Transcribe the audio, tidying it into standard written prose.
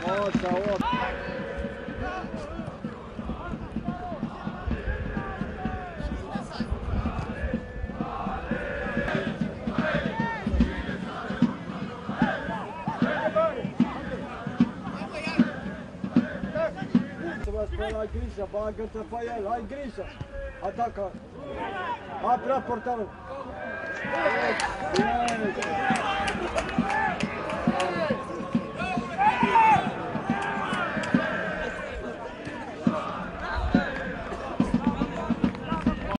Așa, 8. Ai grijă, bagă-te pe el, ai grijă. Atacă. Aprea portarul. Yes.